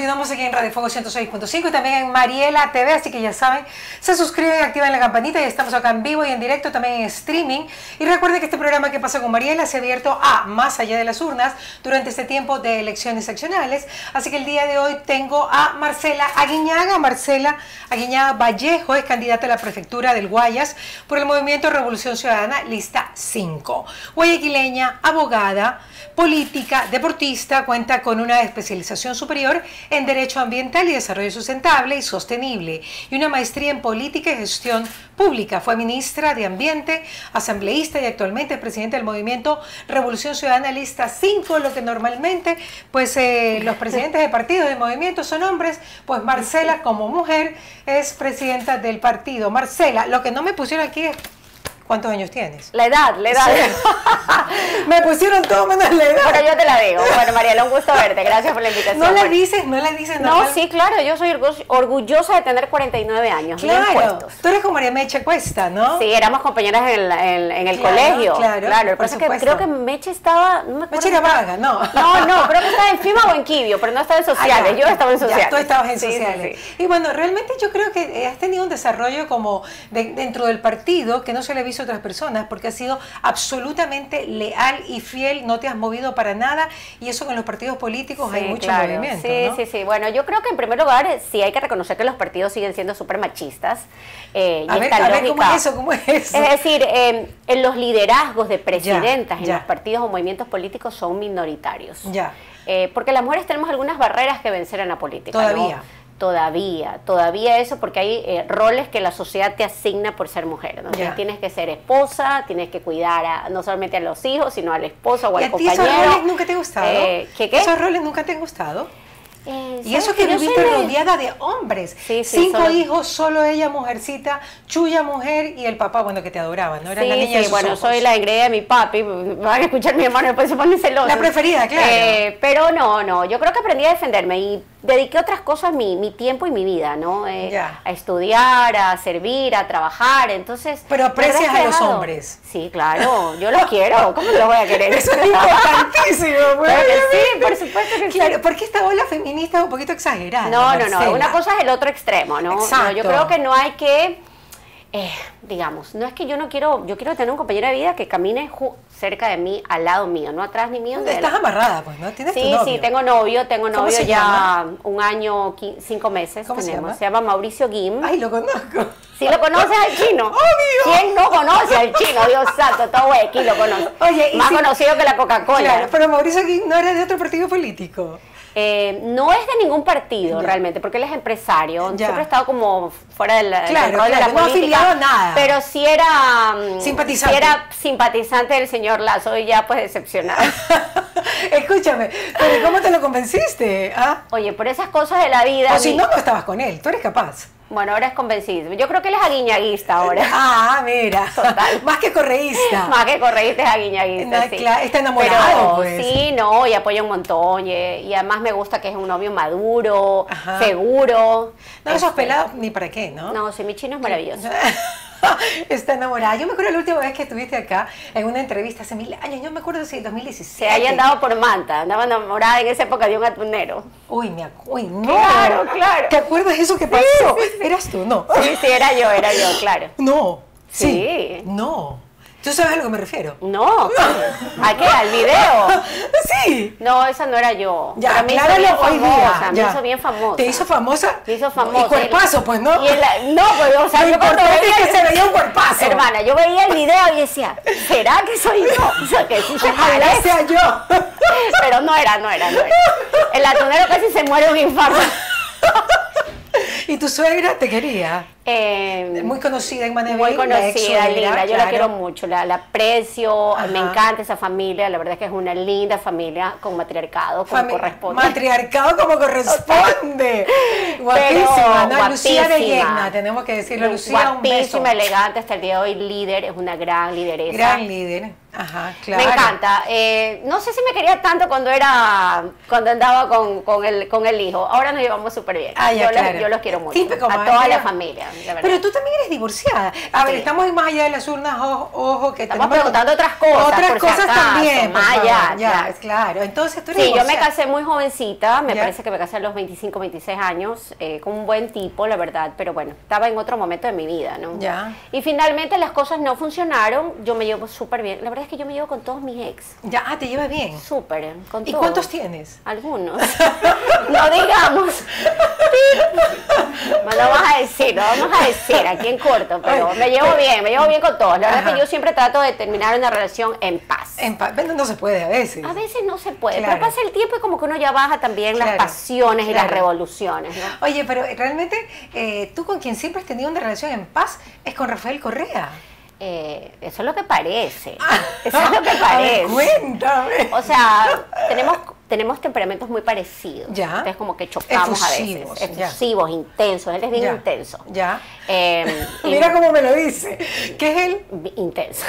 continuamos aquí en Radio Fuego 106.5 y también en Mariela TV, así que ya saben, se suscriben, activan la campanita y estamos acá en vivo y en directo, también en streaming. Y recuerden que este programa que pasa con Mariela se ha abierto a Más Allá de las Urnas durante este tiempo de elecciones seccionales, así que el día de hoy tengo a Marcela Aguiñaga. Marcela Aguiñaga Vallejo es candidata a la prefectura del Guayas por el Movimiento Revolución Ciudadana, lista 5. Guayaquileña, abogada, política, deportista, cuenta con una especialización superior en Derecho Ambiental y Desarrollo Sustentable y Sostenible y una maestría en Política y Gestión Pública. Fue ministra de Ambiente, asambleísta y actualmente es presidenta del Movimiento Revolución Ciudadana Lista 5, lo que normalmente pues los presidentes de partidos de movimientos son hombres, pues Marcela como mujer es presidenta del partido. Marcela, lo que no me pusieron aquí es ¿cuántos años tienes? La edad. Sí. Me pusieron todo menos la edad. Pero yo te la digo. Bueno, Mariela, un gusto verte. Gracias por la invitación. No la dices. No, sí, claro. Yo soy orgullosa de tener 49 años. Claro. Tú eres con María Meche Cuesta, ¿no? Sí, éramos compañeras en el colegio. Claro. Lo que pasa es que creo que Meche estaba... No me acuerdo. Meche era vaga, ¿no? No, creo que estaba en FIMA o en Quibio, pero no estaba en sociales. Yo estaba en sociales. Ya, tú estabas en sociales. Sí. Y bueno, realmente yo creo que has tenido un desarrollo como dentro del partido que no se le ha visto a otras personas, porque has sido absolutamente leal y fiel, no te has movido para nada, y eso con los partidos políticos hay mucho movimiento, ¿no? Sí. Bueno, yo creo que en primer lugar sí hay que reconocer que los partidos siguen siendo súper machistas. A ver, ¿cómo es eso? Es decir, en los liderazgos de presidentas en los partidos o movimientos políticos son minoritarios. Porque las mujeres tenemos algunas barreras que vencer en la política. Todavía. ¿no? Todavía eso, porque hay roles que la sociedad te asigna por ser mujer, ¿no? Entonces tienes que ser esposa, tienes que cuidar no solamente a los hijos, sino a la esposa o al compañero. ¿Y a ti esos roles nunca te han gustado? ¿Qué? ¿Esos roles nunca te han gustado? Y eso que viviste rodeada de hombres, 5 hijos, solo ella mujercita, Chuya mujer y el papá, bueno, que te adoraba, ¿no? Era la niña de sus ojos. Soy la engreída de mi papi, van a escuchar mi hermano, después se ponen celosos. La preferida, claro. Pero no, yo creo que aprendí a defenderme y dediqué otras cosas mi tiempo y mi vida, ¿no? A estudiar, a servir, a trabajar, entonces... Pero aprecias a los hombres. Sí, claro, yo los quiero, ¿cómo los voy a querer? Eso es importantísimo. Claro que sí, por supuesto que claro, porque esta ola feminista es un poquito exagerada. No, una cosa es el otro extremo, ¿no? Exacto. Yo creo que no hay que... digamos, no es que yo quiero tener un compañero de vida que camine cerca de mí, al lado mío, no atrás ni mío. Estás amarrada, pues, ¿no? ¿Tienes tu novio? Sí, tengo novio ya llama? 1 año, 5 meses. ¿Cómo se llama? Se llama Mauricio Guim. Ay, lo conozco. ¿Sí lo conoces al chino? ¡Obvio! ¿Quién no conoce al chino? Dios santo, todo aquí lo conoce. Oye, más conocido que la Coca-Cola. Claro, pero Mauricio Guim no era de otro partido político. No es de ningún partido realmente, porque él es empresario. Siempre ha estado como fuera de la, claro, de la no política. afiliado a nada. Pero sí era simpatizante. Sí era simpatizante del señor Lazo y ya pues decepcionado. Escúchame, pero ¿cómo te lo convenciste? Oye, por esas cosas de la vida. O si no estabas con él, tú eres capaz. Bueno, ahora es convencido. Yo creo que él es aguiñaguista ahora. Mira. Total. Más que correísta. Más que correísta es aguiñaguista, sí. Está enamorado, pues. Sí, no, y apoya un montón. Y además me gusta que es un novio maduro, seguro. No, esos pelados ni para qué, ¿no? No, sí, mi chino es maravilloso. Está enamorada. Yo me acuerdo la última vez que estuviste acá en una entrevista hace 1000 años, yo me acuerdo si 2016. Se hayan dado por Manta, andaba enamorada en esa época de un atunero. Uy, no. Claro. ¿Te acuerdas de eso que pasó? Sí. Eras tú, ¿no? Sí, era yo, claro. No. Sí. No. ¿Tú sabes a lo que me refiero? No. ¿A qué? ¿Al video? Sí. No, esa no era yo. Ya, claro, hoy día. Me hizo bien famosa. ¿Te hizo famosa? Me hizo famosa. Y cuerpazo, pues, ¿no? No, pues, o sea, yo cuando veía que se veía un cuerpazo. Hermana, yo veía el video y decía, ¿será que soy yo? O sea, que sí se parece. Sea yo. Pero no era. El atunero casi se muere de un infarto. ¿Y tu suegra te quería? Muy conocida en Manevín. Muy conocida, linda. Yo la quiero mucho, la aprecio, me encanta esa familia. La verdad es que es una linda familia con matriarcado, como corresponde. Matriarcado como corresponde. Guapísima, ¿no? Lucía de Yegna, tenemos que decirlo. Lucía, un beso. Guapísima, elegante, hasta el día de hoy líder, es una gran lideresa. Gran líder. Ajá, claro. Me encanta. No sé si me quería tanto cuando andaba con el hijo. Ahora nos llevamos súper bien. Claro. Yo los quiero mucho. Típico, a toda la familia. de verdad. Pero tú también eres divorciada. A ver, estamos más allá de las urnas, ojo, que estamos preguntando otras cosas. Otras cosas también. Más allá, ya, claro. Entonces tú eres divorciada. yo me casé muy jovencita, me parece que me casé a los 25, 26 años, con un buen tipo, la verdad, pero bueno, estaba en otro momento de mi vida, ¿no? Ya. Y finalmente las cosas no funcionaron, yo me llevo súper bien. La verdad es que yo me llevo con todos mis ex. Ya, te llevas bien. Súper, con ¿Y todos. cuántos tienes? Algunos. No digamos. No lo vamos a decir, no vamos a decir aquí en corto, pero me llevo bien con todos. La verdad es que yo siempre trato de terminar una relación en paz. En paz, pero no se puede a veces. A veces no se puede, pero pasa el tiempo y como que uno ya baja también las pasiones y las revoluciones, ¿no? Oye, pero realmente tú con quien siempre has tenido una relación en paz es con Rafael Correa. Eso es lo que parece. Eso es lo que parece. A ver, cuéntame. O sea, tenemos temperamentos muy parecidos. Ya. Entonces como que chocamos Efusivos, a veces. Efusivos, intensos. Él es bien intenso. Ya. Mira cómo me lo dice. ¿Qué es él? Intenso.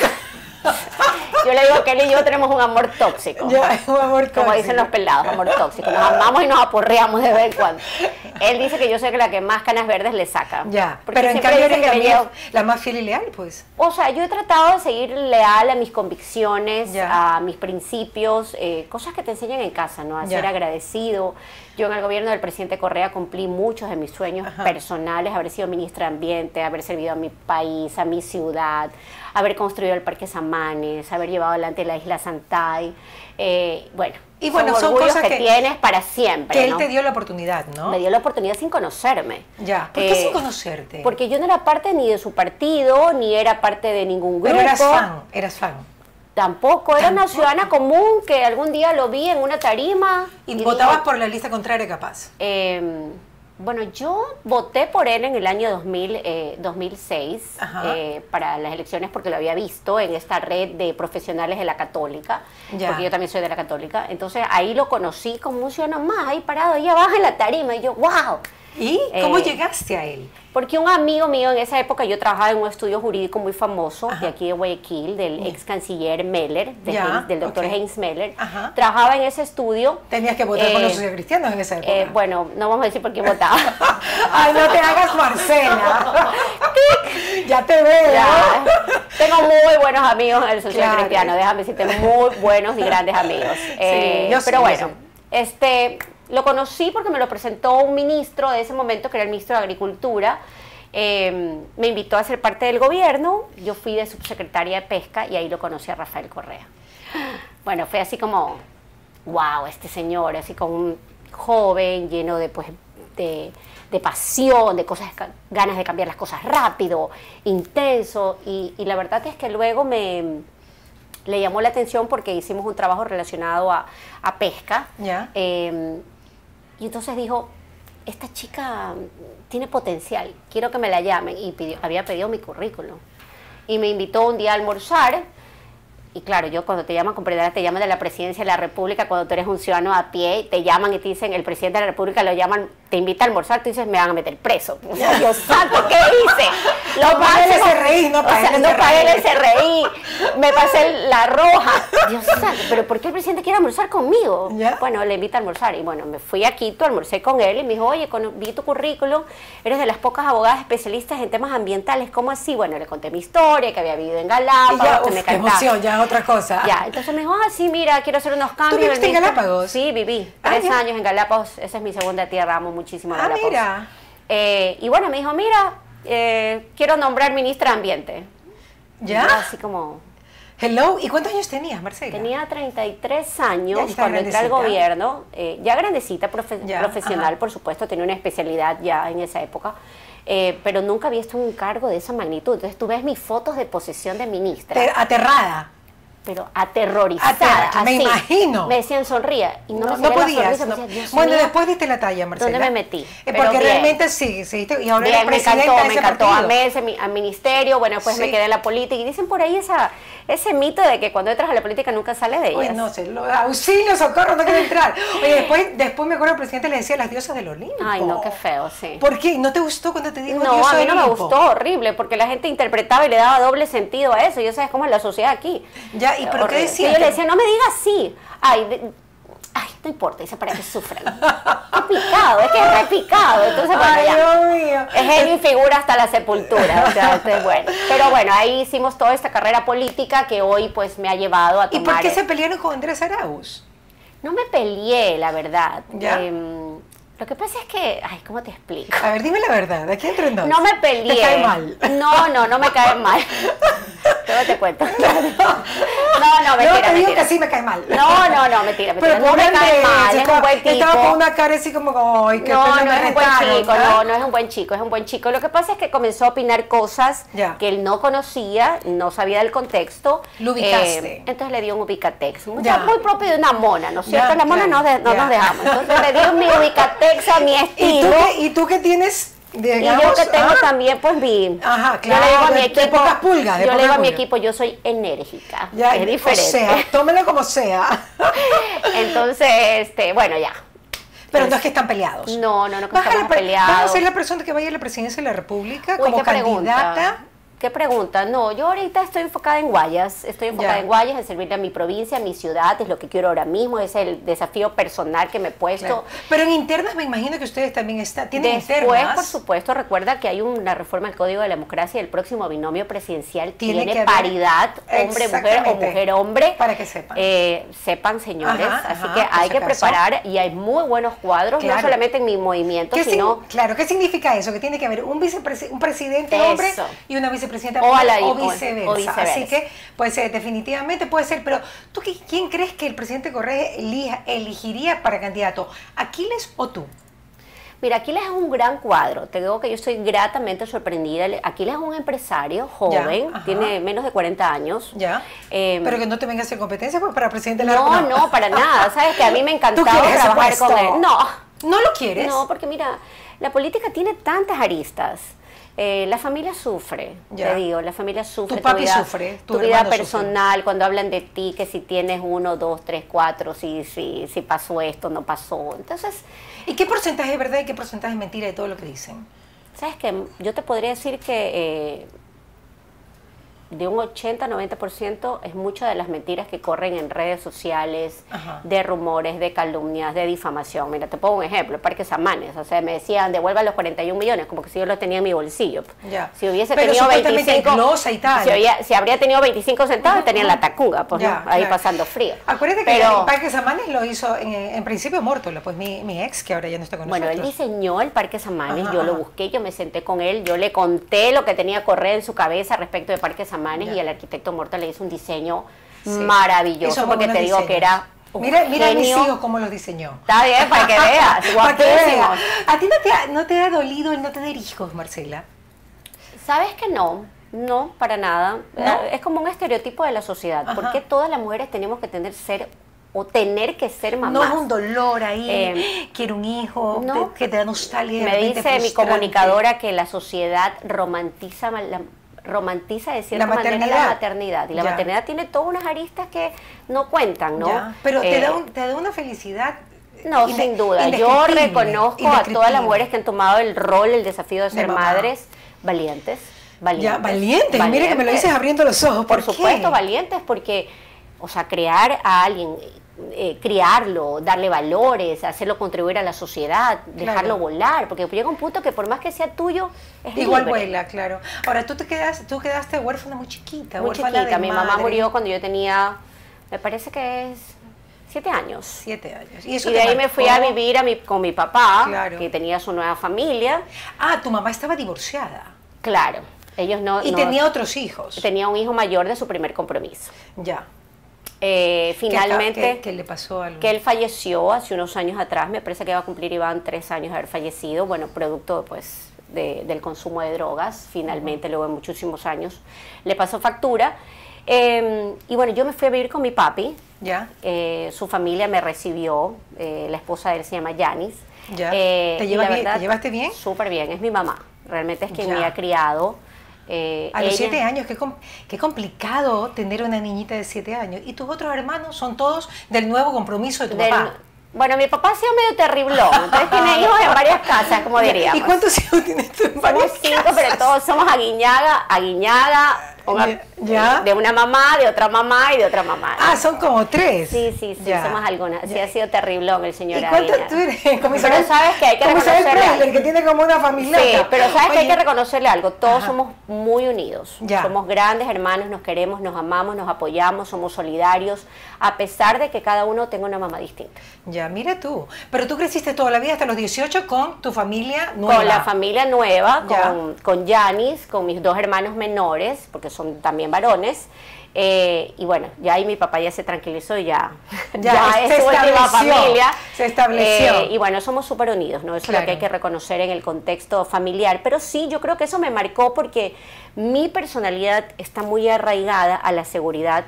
Yo le digo que él y yo tenemos un amor tóxico. Ya, un amor tóxico. Como dicen los pelados, amor tóxico. Nos amamos y nos aporreamos de vez en cuando. Él dice que yo soy la que más canas verdes le saca. Ya, porque pero en cambio eres la más fiel y leal, pues. O sea, yo he tratado de seguir leal a mis convicciones, a mis principios, cosas que te enseñan en casa, ¿no? A ser agradecido. Yo en el gobierno del presidente Correa cumplí muchos de mis sueños personales, haber sido ministra de Ambiente, haber servido a mi país, a mi ciudad, haber construido el Parque Samanes, haber llevado adelante la isla Santay. Bueno, son cosas que tienes para siempre. Que él te dio la oportunidad, ¿no? Me dio la oportunidad sin conocerme. Ya, ¿por qué sin conocerte? Porque yo no era parte ni de su partido, ni era parte de ningún grupo. Pero eras fan. Tampoco, era una ciudadana común que algún día lo vi en una tarima. ¿Y votabas por la lista contraria capaz? Bueno, yo voté por él en el año 2006 para las elecciones porque lo había visto en esta red de profesionales de la Católica, porque yo también soy de la Católica. Entonces ahí lo conocí como un ciudadano más, ahí parado, ahí abajo en la tarima, y yo, wow. ¿Y cómo llegaste a él? Porque un amigo mío, en esa época yo trabajaba en un estudio jurídico muy famoso de aquí de Guayaquil, del ex canciller Meller, del doctor Heinz Meller. Trabajaba en ese estudio. Tenías que votar con los socialcristianos en esa época. Bueno, no vamos a decir por qué votaba. Ay, no te hagas Marcela. Ya te veo. Ya. Tengo muy buenos amigos en el social cristiano, déjame decirte, muy buenos y grandes amigos. Pero bueno, lo conocí porque me lo presentó un ministro de ese momento, que era el ministro de Agricultura. Me invitó a ser parte del gobierno. Yo fui de subsecretaria de Pesca y ahí lo conocí a Rafael Correa. Bueno, fue así como, wow, este señor, así como un joven lleno de pasión, de ganas de cambiar las cosas rápido, intenso. Y la verdad es que luego le llamó la atención porque hicimos un trabajo relacionado a pesca. Y entonces dijo, esta chica tiene potencial, quiero que me la llamen. Y había pedido mi currículum. Y me invitó un día a almorzar. Y claro, cuando te llaman, comprenderás, te llaman de la presidencia de la República, cuando tú eres un ciudadano a pie, te llaman y te dicen, el presidente de la República lo llaman, te invita a almorzar, tú dices, me van a meter preso. O sea, Dios santo, ¿qué hice? No pagué el SRI, no pagué el SRI, me pasé la roja. Dios santo, pero ¿por qué el presidente quiere almorzar conmigo? Bueno, le invita a almorzar. Y bueno, me fui a Quito, almorcé con él y me dijo, oye, vi tu currículum, eres de las pocas abogadas especialistas en temas ambientales, ¿cómo así? Bueno, le conté mi historia, que había vivido en Galápagos, que me qué emoción, ya otra cosa. Entonces me dijo, sí, mira, quiero hacer unos cambios. ¿Tú viviste en Galápagos? Sí, viví 3 años en Galápagos, esa es mi segunda tierra, amo muchísimo Galápagos. Mira. Y bueno, me dijo, mira, quiero nombrar ministra de Ambiente. ¿Ya? Así como... Hello, ¿y cuántos años tenías, Marcela? Tenía 33 años cuando entré al gobierno, ya grandecita, profesional, por supuesto, tenía una especialidad ya en esa época. Pero nunca había estado en un cargo de esa magnitud. Entonces tú ves mis fotos de posesión de ministra. Aterrada. Pero aterrorizada. Me imagino. Me decían sonría. Y no podías. Me decía, bueno, después diste la talla, Marcela. ¿Dónde me metí? Porque realmente sí. Y ahora eres presidenta de ese partido. Me encantó. Al ministerio, bueno, después me quedé en la política. Y dicen por ahí ese mito de que cuando entras a la política nunca sales de ella. Uy, no sé, auxilio, socorro, no quiero entrar. Oye, después me acuerdo, el presidente le decía las diosas del Olimpo. Ay, no, qué feo, sí. ¿Por qué? ¿No te gustó cuando te dijo diosa del Olimpo? No, a mí no me gustó, horrible, porque la gente interpretaba y le daba doble sentido a eso. Y ya sabes cómo es la sociedad aquí. Ya, ¿y pero qué decía? Yo le decía, no me digas sí. Ay, no importa, dice, para que sufran. Es picado, es que es repicado. Entonces, bueno, ay, ya. Dios mío. Es genio y figura hasta la sepultura. O sea, entonces, bueno. Pero bueno, ahí hicimos toda esta carrera política que hoy pues me ha llevado a tomar... ¿Y por qué se pelearon con Andrés Arauz? No me peleé, la verdad. ¿Ya? Lo que pasa es que, ay, ¿cómo te explico? A ver, dime la verdad, aquí entre nos. No me peleé. ¿Te cae mal? No me cae mal. Luego te cuento. No, mentira, te digo mentira. que sí me cae mal. No, mentira. Pero no me cae mal, es un buen tipo. Estaba con una cara así como, ay, qué no pena es me un buen retaron, chico, ¿ah? no es un buen chico, es un buen chico. Lo que pasa es que comenzó a opinar cosas que él no conocía, no sabía del contexto. Lo ubicaste. Entonces le dio un ubicatex, muy propio de una mona, ¿no es cierto? Las monas no nos dejamos. Entonces le dio mi ubicatex a mi estilo. ¿Y tú qué tienes? Digamos, y yo que tengo también, pues mi... Ajá, claro, yo le digo a mi equipo, pocas pulgas, yo le digo a mi equipo, yo soy enérgica, ya, es diferente. O sea, tómelo como sea. Entonces, bueno, ya. Pero no es que están peleados. No, que estamos peleados. ¿Vas a ser la persona que vaya a la presidencia de la República como ¿qué candidata? Pregunta? ¿Qué pregunta? No, yo ahorita estoy enfocada en Guayas, en servirle a mi provincia, a mi ciudad, es lo que quiero ahora mismo, es el desafío personal que me he puesto. Claro. Pero en internas me imagino que ustedes también tienen Después, internas. por supuesto, recuerda que hay una reforma al Código de la Democracia y el próximo binomio presidencial tiene paridad hombre-mujer o mujer-hombre. Para que sepan. Sepan, señores. Así que hay que preparar y hay muy buenos cuadros, no solamente en mi movimiento, sino... Claro, ¿qué significa eso? Que tiene que haber un presidente hombre y una vicepresidenta o viceversa. Así que, pues definitivamente puede ser, pero ¿tú quién crees que el presidente Correa elegiría para candidato? ¿Aquiles o tú? Mira, Aquiles es un gran cuadro, te digo que yo estoy gratamente sorprendida. Aquiles es un empresario joven, tiene menos de 40 años. Pero que no te vengas a hacer competencia pues, para presidente de la República. No, para nada, sabes que a mí me encantaba trabajar con él. ¿No lo quieres? No, porque mira, la política tiene tantas aristas. La familia sufre, te digo, la familia sufre. Tu papi sufre, tu vida personal, sufre. Cuando hablan de ti, que si tienes 1, 2, 3, 4, si pasó esto, no pasó. Entonces, ¿y qué porcentaje es verdad y qué porcentaje es mentira de todo lo que dicen? Sabes que yo te podría decir que de un 80-90% es muchas de las mentiras que corren en redes sociales, de rumores, de calumnias, de difamación. Mira, te pongo un ejemplo, el Parque Samanes, o sea, me decían, devuelva los 41 millones, como que si yo los tenía en mi bolsillo. Si hubiese tenido 25, y tal. Si habría tenido 25 centavos, tenía la tacunga, pues, ahí pasando frío. Acuérdate que el Parque Samanes lo hizo en principio Mórtola, pues mi ex, que ahora ya no está con nosotros. Bueno, él diseñó el Parque Samanes, yo lo busqué, yo me senté con él, yo le conté lo que tenía Correa en su cabeza respecto de Parque Samanes. Y el arquitecto Morta le hizo un diseño maravilloso, porque te digo que era mira a mis hijos cómo los diseñó. Está bien, para que veas, guapísimos. ¿A ti no te ha dolido el no tener hijos, Marcela? ¿Sabes que no? No, para nada. ¿No? Es como un estereotipo de la sociedad. ¿Por qué todas las mujeres tenemos que tener que ser mamás? No es un dolor ahí, quiero un hijo, que te da nostalgia. Me dice mi comunicadora que la sociedad romantiza de cierta manera la maternidad. Y la maternidad tiene todas unas aristas que no cuentan, ¿no? Pero te da una felicidad. No, sin duda. Yo reconozco a todas las mujeres que han tomado el rol, el desafío de ser madres, valientes. Valientes. Mire que me lo dices abriendo los ojos. Por supuesto, valientes, porque, o sea, crear a alguien, criarlo, darle valores, hacerlo contribuir a la sociedad, dejarlo volar, porque llega un punto que por más que sea tuyo, es igual libre. vuela, claro. Ahora, tú quedaste huérfana muy chiquita. Muy chiquita, mi mamá murió cuando yo tenía, me parece que es 7 años. 7 años. Y de ahí me fui a vivir con mi papá, que tenía su nueva familia. Ah, tu mamá estaba divorciada. Claro. Ellos tenía otros hijos. Tenía un hijo mayor de su primer compromiso. Ya. Finalmente, ¿Qué le pasó algo? Que él falleció hace unos años atrás, me parece que va a cumplir, iban 3 años de haber fallecido, bueno, producto pues del consumo de drogas, finalmente luego de muchísimos años le pasó factura, y bueno, yo me fui a vivir con mi papi, su familia me recibió, la esposa de él se llama Yanis. ¿Te llevaste bien? Súper bien, es mi mamá, realmente es quien me ha criado. A los 7 años, qué complicado tener una niñita de 7 años. ¿Y tus otros hermanos son todos del nuevo compromiso de tu papá? Bueno, mi papá ha sido medio terriblón, entonces tiene hijos en varias casas, como diríamos. ¿Y cuántos hijos tienes tú en varias casas? Somos 5, pero todos somos Aguiñaga, De una mamá, de otra mamá y de otra mamá. Ah, son como 3. Sí, somos algunas. Sí, ha sido terriblón el señor. ¿Y cuánto tú eres? Pero sabes que hay que reconocerle algo. El que tiene como una familia. Sí, pero sabes que hay que reconocerle algo. Todos somos muy unidos. Somos grandes hermanos, nos queremos, nos amamos, nos apoyamos, somos solidarios, a pesar de que cada uno tenga una mamá distinta. Ya, mira tú. Pero tú creciste toda la vida hasta los 18 con tu familia nueva. Con la familia nueva, con Yanis, con mis 2 hermanos menores, porque son también varones. Y bueno, ya ahí mi papá ya se tranquilizó y ya es su última familia. Se estableció. Y bueno, somos súper unidos, ¿no? Eso es lo que hay que reconocer en el contexto familiar. Pero sí, yo creo que eso me marcó porque mi personalidad está muy arraigada a la seguridad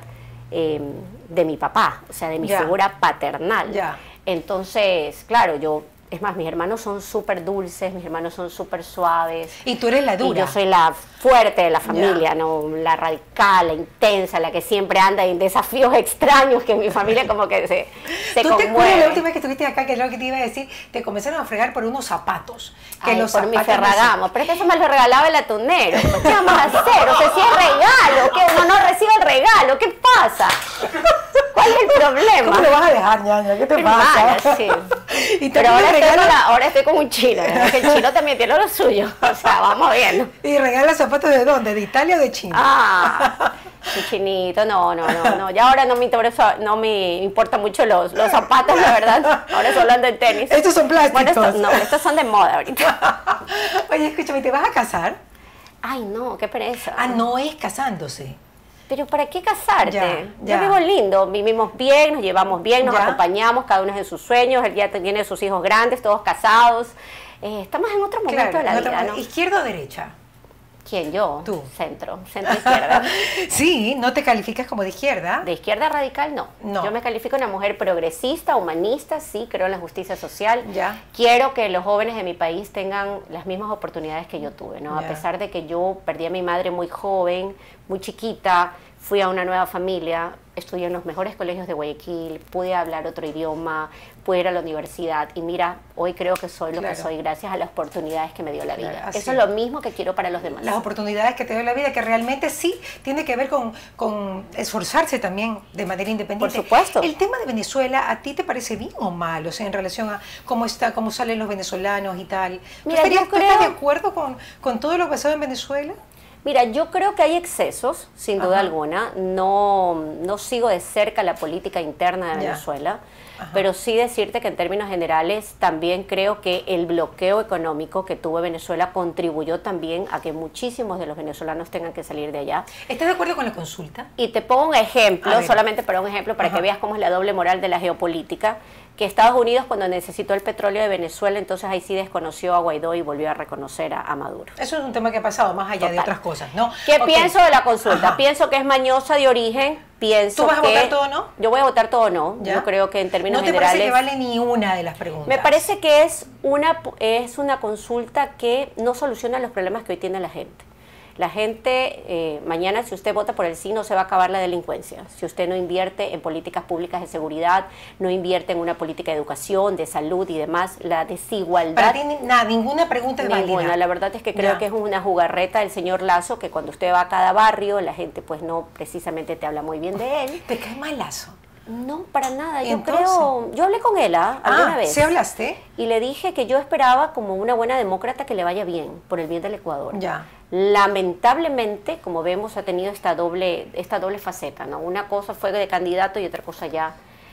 de mi papá, o sea, de mi figura paternal. Entonces, claro, es más, mis hermanos son súper dulces, mis hermanos son súper suaves. Y tú eres la dura. Y yo soy la fuerte de la familia, ¿no? La radical, la intensa, la que siempre anda en desafíos extraños que mi familia como que se ¿Tú te acuerdas la última vez que estuviste acá, que es lo que te iba a decir? Te comenzaron a fregar por unos zapatos. Por mi Ferragamo. Pero es que eso me lo regalaba el atunero. Pues, ¿qué vamos a hacer? O sea, si es regalo, que uno no recibe el regalo, ¿qué pasa? ¿Cuál es el problema? ¿Cómo lo vas a dejar, ñaña? ¿Qué te pasa? Sí. Pero ahora estoy con un chino, ¿verdad? Que el chino también tiene lo suyo. O sea, vamos viendo. ¿Y regala zapatos de dónde? ¿De Italia o de China? Un chinito, no. Ya ahora no me importa mucho los zapatos, la verdad. Ahora solo ando en tenis. ¿Estos son plásticos? Bueno, estos son de moda ahorita. Oye, escúchame, ¿te vas a casar? Ay, no, qué pereza. No es casándose. Pero ¿para qué casarte? Yo vivo lindo, vivimos bien, nos llevamos bien, nos acompañamos, cada uno en sus sueños, él ya tiene sus hijos grandes, todos casados. Estamos en otro momento de la vida, ¿no? ¿Izquierda o derecha? ¿Quién, yo? Tú. Centro-izquierda. Sí, ¿no te calificas como de izquierda? De izquierda radical, no. Yo me califico una mujer progresista, humanista, sí, creo en la justicia social. Quiero que los jóvenes de mi país tengan las mismas oportunidades que yo tuve, ¿no? A pesar de que yo perdí a mi madre muy joven, muy chiquita, fui a una nueva familia, estudié en los mejores colegios de Guayaquil, pude hablar otro idioma, pude ir a la universidad y mira, hoy creo que soy lo que soy gracias a las oportunidades que me dio la vida. Eso es lo mismo que quiero para los demás. Las oportunidades que te dio la vida, que realmente sí tiene que ver con esforzarse también de manera independiente. Por supuesto. El tema de Venezuela, ¿a ti te parece bien o mal? O sea, en relación a cómo salen los venezolanos y tal. Mira, ¿Tú estás de acuerdo con todo lo pasado en Venezuela? Mira, yo creo que hay excesos, sin duda alguna. No sigo de cerca la política interna de Venezuela, pero sí decirte que en términos generales también creo que el bloqueo económico que tuvo Venezuela contribuyó también a que muchísimos de los venezolanos tengan que salir de allá. ¿Estás de acuerdo con la consulta? Y te pongo un ejemplo, solamente para un ejemplo, para que veas cómo es la doble moral de la geopolítica. Que Estados Unidos, cuando necesitó el petróleo de Venezuela, entonces ahí sí desconoció a Guaidó y volvió a reconocer a Maduro. Eso es un tema que ha pasado más allá de otras cosas, ¿no? ¿Qué pienso de la consulta? Pienso que es mañosa de origen, pienso ¿Tú vas a votar todo o no? Yo voy a votar todo o no. Yo creo que en términos generales... ¿No te parece que vale ni una de las preguntas? Me parece que es una consulta que no soluciona los problemas que hoy tiene la gente. La gente, mañana si usted vota por el sí, no se va a acabar la delincuencia. Si usted no invierte en políticas públicas de seguridad, no invierte en una política de educación, de salud y demás, la desigualdad... Para ti ninguna pregunta es válida. Ninguna, la verdad es que creo que es una jugarreta del señor Lazo, que cuando usted va a cada barrio, la gente pues no precisamente te habla muy bien de él. ¿Te cae mal Lazo? No, para nada. Yo hablé con él alguna vez. ¿Sí hablaste? Y le dije que yo esperaba como una buena demócrata que le vaya bien, por el bien del Ecuador. Lamentablemente, como vemos, ha tenido esta doble faceta, ¿no? Una cosa fue de candidato y otra cosa ya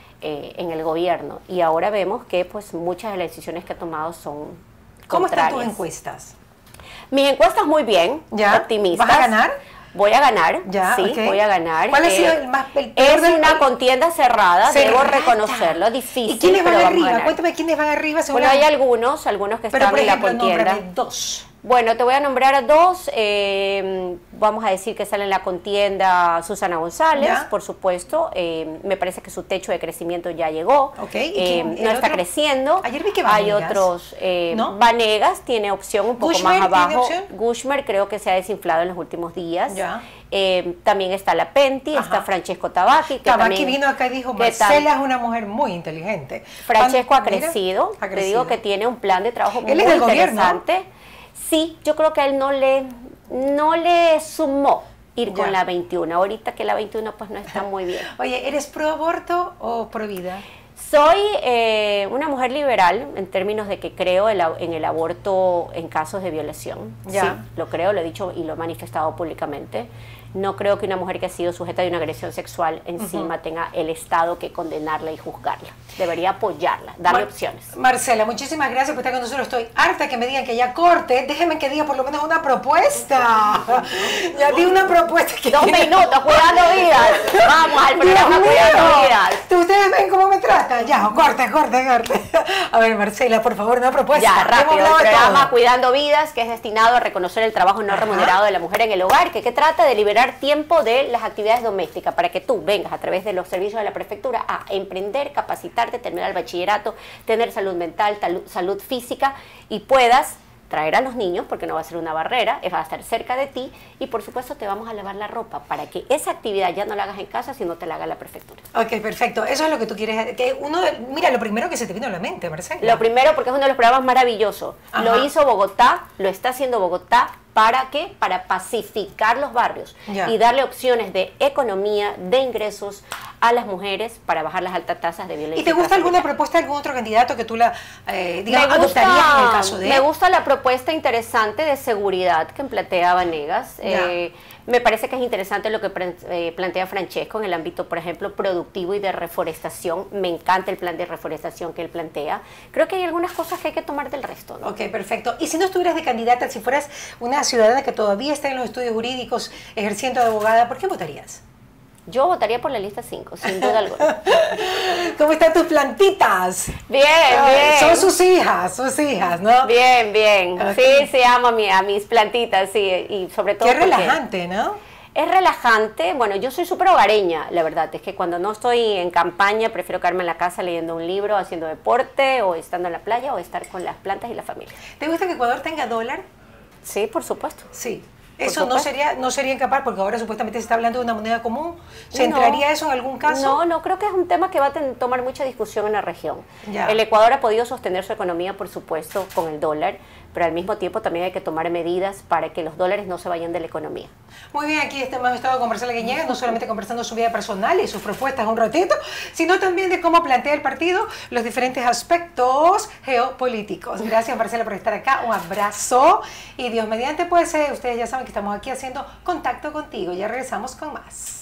en el gobierno. Y ahora vemos que pues muchas de las decisiones que ha tomado son ¿Cómo contrarias. están tus encuestas? Mis encuestas muy bien, optimistas. ¿Vas a ganar? Voy a ganar, voy a ganar. ¿Cuál ha sido el peor Es una contienda cerrada, debo reconocerlo, difícil. ¿Y quiénes van arriba? Cuéntame quiénes van arriba. Bueno, hay algunos que están en la contienda. Dos. Bueno, te voy a nombrar a dos. Vamos a decir que sale en la contienda Susana González, por supuesto. Me parece que su techo de crecimiento ya llegó. No está creciendo. Ayer vi que hay otros. ¿No? Vanegas tiene opción un poco más abajo. ¿Tiene opción? Gushmer creo que se ha desinflado en los últimos días. También está La Penti, está Francesco Tabaqui. Tabaqui vino acá y dijo, Marcela es una mujer muy inteligente. Francesco ha crecido. Te digo que tiene un plan de trabajo muy interesante. Sí, yo creo que a él no le sumó ir con la 21. Ahorita que la 21 pues no está muy bien. Oye, ¿eres pro aborto o pro vida? Soy una mujer liberal en términos de que creo en el aborto en casos de violación. Sí, lo creo, lo he dicho y lo he manifestado públicamente. No creo que una mujer que ha sido sujeta de una agresión sexual encima tenga el Estado que condenarla y juzgarla. Debería apoyarla, darle opciones. Marcela, muchísimas gracias por estar con nosotros. Estoy harta que me digan que ya corte. Déjenme que diga por lo menos una propuesta. Ya di una propuesta. 2 minutos, cuidando vidas. Vamos al programa Cuidando Vidas. ¿Ustedes ven cómo me tratan? Ya, corte. A ver, Marcela, por favor, una propuesta. Ya, rápido. El programa Cuidando Vidas, que es destinado a reconocer el trabajo no remunerado de la mujer en el hogar, que trata de liberar tiempo de las actividades domésticas para que tú vengas a través de los servicios de la prefectura a emprender, capacitarte, terminar el bachillerato, tener salud mental, salud física y puedas traer a los niños, porque no va a ser una barrera, va a estar cerca de ti y por supuesto te vamos a lavar la ropa para que esa actividad ya no la hagas en casa, sino te la haga la prefectura. Ok, perfecto. Eso es lo que tú quieres. Mira, lo primero que se te vino a la mente, Marcela. Lo primero, porque es uno de los programas maravillosos. Ajá. Lo hizo Bogotá, lo está haciendo Bogotá. ¿Para qué? Para pacificar los barrios y darle opciones de economía, de ingresos a las mujeres para bajar las altas tasas de violencia. ¿Y te gusta alguna propuesta de algún otro candidato que tú adoptarías en el caso de? Me gusta la propuesta interesante de seguridad que plantea Vanegas. Me parece que es interesante lo que plantea Francesco en el ámbito, por ejemplo, productivo y de reforestación. Me encanta el plan de reforestación que él plantea. Creo que hay algunas cosas que hay que tomar del resto, ¿no? Ok, perfecto. Y si no estuvieras de candidata, si fueras una ciudadana que todavía está en los estudios jurídicos ejerciendo de abogada, ¿por qué votarías? Yo votaría por la lista 5, sin duda alguna. ¿Cómo están tus plantitas? Bien, bien. Son sus hijas, ¿no? Bien, bien. Okay. Sí, amo a mis plantitas, sí, y sobre todo qué relajante, ¿no? Es relajante. Bueno, yo soy súper hogareña, la verdad. Es que cuando no estoy en campaña, prefiero quedarme en la casa leyendo un libro, haciendo deporte, o estando en la playa, o estar con las plantas y la familia. ¿Te gusta que Ecuador tenga dólar? Sí, por supuesto. Sí. ¿Eso no sería incapaz? Porque ahora supuestamente se está hablando de una moneda común. ¿Se entraría eso en algún caso? No creo que es un tema que va a tomar mucha discusión en la región. El Ecuador ha podido sostener su economía, por supuesto, con el dólar, pero al mismo tiempo también hay que tomar medidas para que los dólares no se vayan de la economía. Muy bien, aquí hemos estado con Marcela Guiñegas, no solamente conversando su vida personal y sus propuestas un ratito, sino también de cómo plantea el partido los diferentes aspectos geopolíticos. Gracias, Marcela, por estar acá. Un abrazo y Dios mediante, pues ustedes ya saben que estamos aquí haciendo contacto contigo. Ya regresamos con más.